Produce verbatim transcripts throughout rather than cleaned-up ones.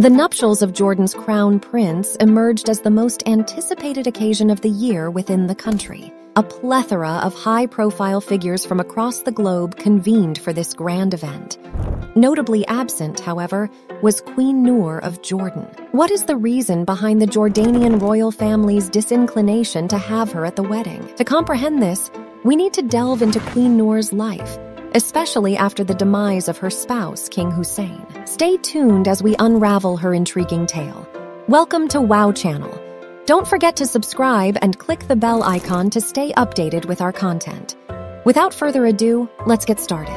The nuptials of Jordan's crown prince emerged as the most anticipated occasion of the year within the country. A plethora of high-profile figures from across the globe convened for this grand event. Notably absent, however, was Queen Noor of Jordan. What is the reason behind the Jordanian royal family's disinclination to have her at the wedding? To comprehend this, we need to delve into Queen Noor's life, especially after the demise of her spouse, King Hussein. Stay tuned as we unravel her intriguing tale. Welcome to WOW Channel. Don't forget to subscribe and click the bell icon to stay updated with our content. Without further ado, let's get started.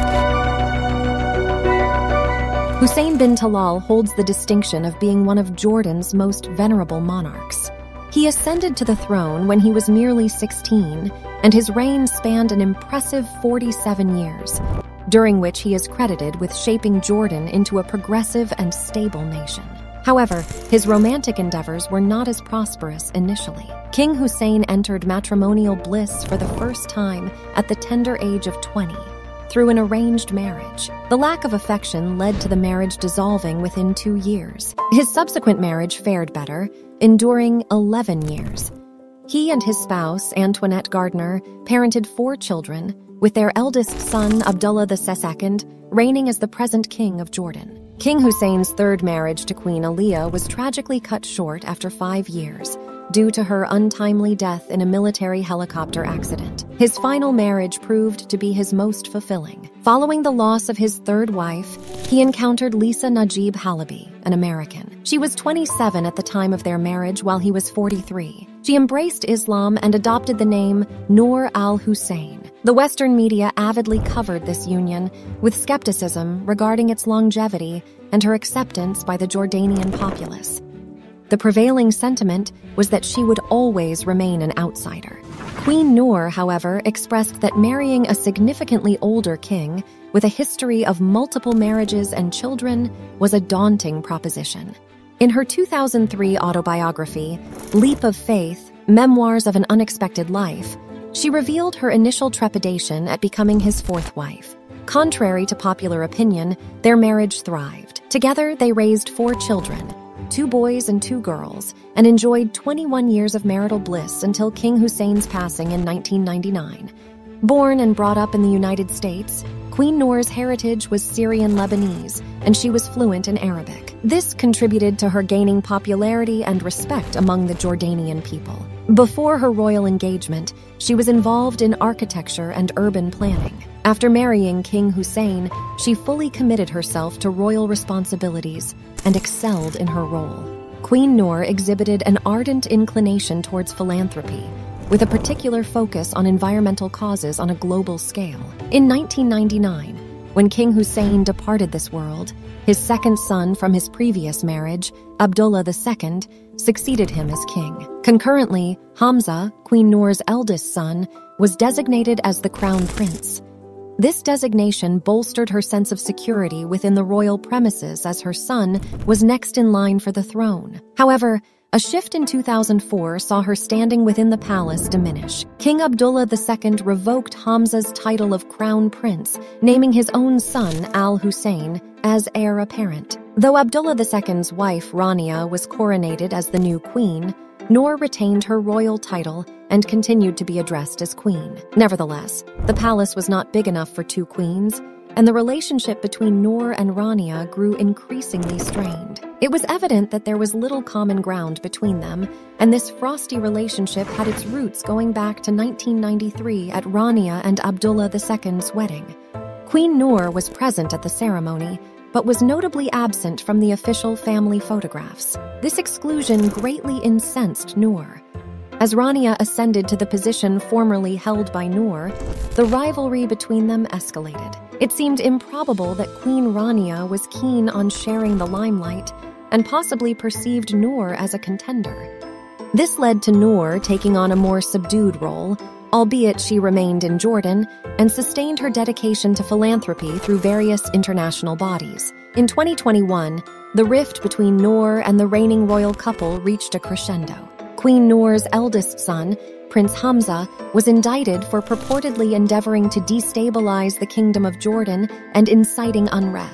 Hussein bin Talal holds the distinction of being one of Jordan's most venerable monarchs. He ascended to the throne when he was merely sixteen, and his reign spanned an impressive forty-seven years, during which he is credited with shaping Jordan into a progressive and stable nation. However, his romantic endeavors were not as prosperous initially. King Hussein entered matrimonial bliss for the first time at the tender age of twenty, through an arranged marriage. The lack of affection led to the marriage dissolving within two years. His subsequent marriage fared better, enduring eleven years. He and his spouse, Antoinette Gardner, parented four children, with their eldest son, Abdullah the Second, reigning as the present king of Jordan. King Hussein's third marriage to Queen Aliyah was tragically cut short after five years, due to her untimely death in a military helicopter accident. His final marriage proved to be his most fulfilling. Following the loss of his third wife, he encountered Lisa Najib Halabi, an American. She was twenty-seven at the time of their marriage, while he was forty-three. She embraced Islam and adopted the name Noor al-Hussein. The Western media avidly covered this union, with skepticism regarding its longevity and her acceptance by the Jordanian populace. The prevailing sentiment was that she would always remain an outsider. Queen Noor, however, expressed that marrying a significantly older king with a history of multiple marriages and children was a daunting proposition. In her two thousand three autobiography, Leap of Faith: Memoirs of an Unexpected Life, she revealed her initial trepidation at becoming his fourth wife. Contrary to popular opinion, their marriage thrived. Together, they raised four children, two boys and two girls, and enjoyed twenty-one years of marital bliss until King Hussein's passing in nineteen ninety-nine. Born and brought up in the United States, Queen Noor's heritage was Syrian-Lebanese, and she was fluent in Arabic. This contributed to her gaining popularity and respect among the Jordanian people. Before her royal engagement, she was involved in architecture and urban planning. After marrying King Hussein, she fully committed herself to royal responsibilities and excelled in her role. Queen Noor exhibited an ardent inclination towards philanthropy, with a particular focus on environmental causes on a global scale. In nineteen ninety-nine, when King Hussein departed this world, his second son from his previous marriage, Abdullah the Second, succeeded him as king. Concurrently, Hamza, Queen Noor's eldest son, was designated as the crown prince. This designation bolstered her sense of security within the royal premises, as her son was next in line for the throne. However, a shift in two thousand four saw her standing within the palace diminish. King Abdullah the Second revoked Hamza's title of crown prince, naming his own son, Al-Hussein, as heir apparent. Though Abdullah the Second's wife, Rania, was coronated as the new queen, Noor retained her royal title and continued to be addressed as queen. Nevertheless, the palace was not big enough for two queens, and the relationship between Noor and Rania grew increasingly strained. It was evident that there was little common ground between them, and this frosty relationship had its roots going back to nineteen ninety-three at Rania and Abdullah the Second's wedding. Queen Noor was present at the ceremony, but was notably absent from the official family photographs. This exclusion greatly incensed Noor. As Rania ascended to the position formerly held by Noor, the rivalry between them escalated. It seemed improbable that Queen Rania was keen on sharing the limelight and possibly perceived Noor as a contender. This led to Noor taking on a more subdued role, albeit she remained in Jordan and sustained her dedication to philanthropy through various international bodies. In twenty twenty-one, the rift between Noor and the reigning royal couple reached a crescendo. Queen Noor's eldest son, Prince Hamza, was indicted for purportedly endeavoring to destabilize the Kingdom of Jordan and inciting unrest.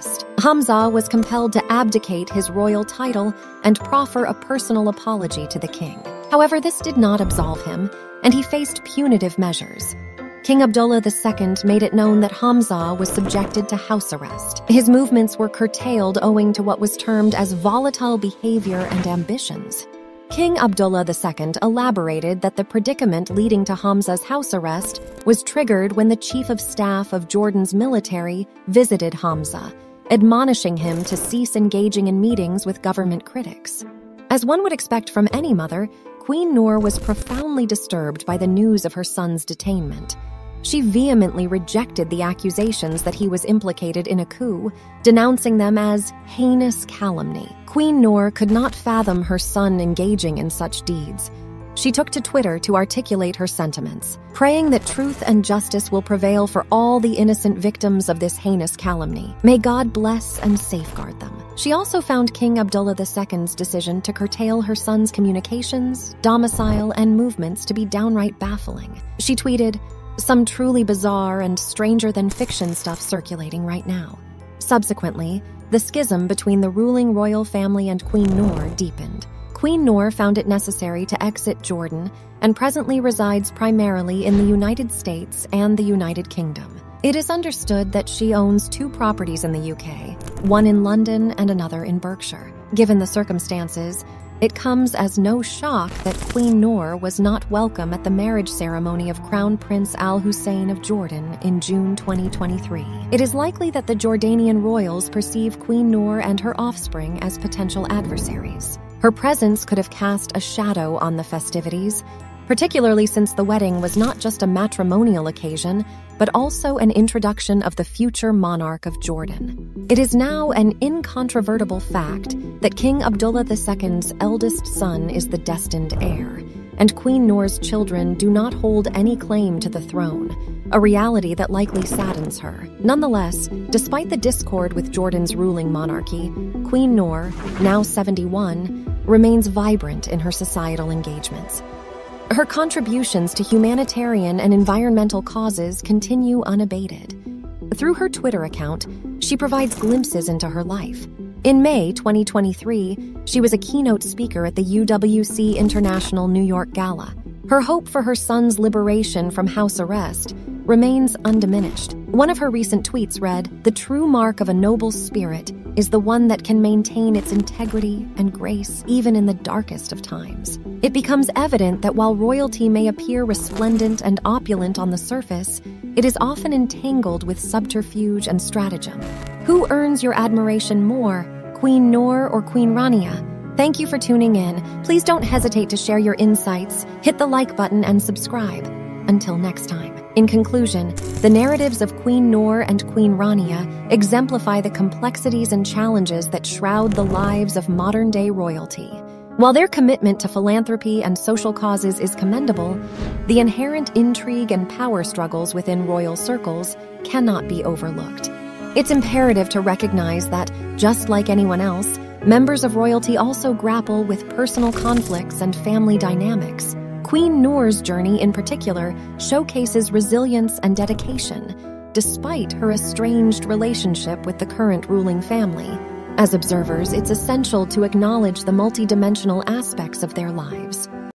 Hamza was compelled to abdicate his royal title and proffer a personal apology to the king. However, this did not absolve him, and he faced punitive measures. King Abdullah the Second made it known that Hamza was subjected to house arrest. His movements were curtailed owing to what was termed as volatile behavior and ambitions. King Abdullah the Second elaborated that the predicament leading to Hamza's house arrest was triggered when the chief of staff of Jordan's military visited Hamza, admonishing him to cease engaging in meetings with government critics. As one would expect from any mother, Queen Noor was profoundly disturbed by the news of her son's detainment. She vehemently rejected the accusations that he was implicated in a coup, denouncing them as heinous calumny. Queen Noor could not fathom her son engaging in such deeds. She took to Twitter to articulate her sentiments, praying that truth and justice will prevail for all the innocent victims of this heinous calumny. May God bless and safeguard them. She also found King Abdullah the Second's decision to curtail her son's communications, domicile, and movements to be downright baffling. She tweeted, "Some truly bizarre and stranger-than-fiction stuff circulating right now." Subsequently, the schism between the ruling royal family and Queen Noor deepened. Queen Noor found it necessary to exit Jordan and presently resides primarily in the United States and the United Kingdom. It is understood that she owns two properties in the U K, one in London and another in Berkshire. Given the circumstances, it comes as no shock that Queen Noor was not welcome at the marriage ceremony of Crown Prince Al Hussein of Jordan in June twenty twenty-three. It is likely that the Jordanian royals perceive Queen Noor and her offspring as potential adversaries. Her presence could have cast a shadow on the festivities, particularly since the wedding was not just a matrimonial occasion, but also an introduction of the future monarch of Jordan. It is now an incontrovertible fact that King Abdullah the Second's eldest son is the destined heir, and Queen Noor's children do not hold any claim to the throne, a reality that likely saddens her. Nonetheless, despite the discord with Jordan's ruling monarchy, Queen Noor, now seventy-one, remains vibrant in her societal engagements. Her contributions to humanitarian and environmental causes continue unabated. Through her Twitter account, she provides glimpses into her life. In May twenty twenty-three, she was a keynote speaker at the U W C International New York Gala. Her hope for her son's liberation from house arrest remains undiminished. One of her recent tweets read, "The true mark of a noble spirit is the one that can maintain its integrity and grace even in the darkest of times." It becomes evident that while royalty may appear resplendent and opulent on the surface, it is often entangled with subterfuge and stratagem. Who earns your admiration more, Queen Noor or Queen Rania? Thank you for tuning in. Please don't hesitate to share your insights, hit the like button, and subscribe. Until next time. In conclusion, the narratives of Queen Noor and Queen Rania exemplify the complexities and challenges that shroud the lives of modern-day royalty. While their commitment to philanthropy and social causes is commendable, the inherent intrigue and power struggles within royal circles cannot be overlooked. It's imperative to recognize that, just like anyone else, members of royalty also grapple with personal conflicts and family dynamics. Queen Noor's journey in particular showcases resilience and dedication, despite her estranged relationship with the current ruling family. As observers, it's essential to acknowledge the multidimensional aspects of their lives.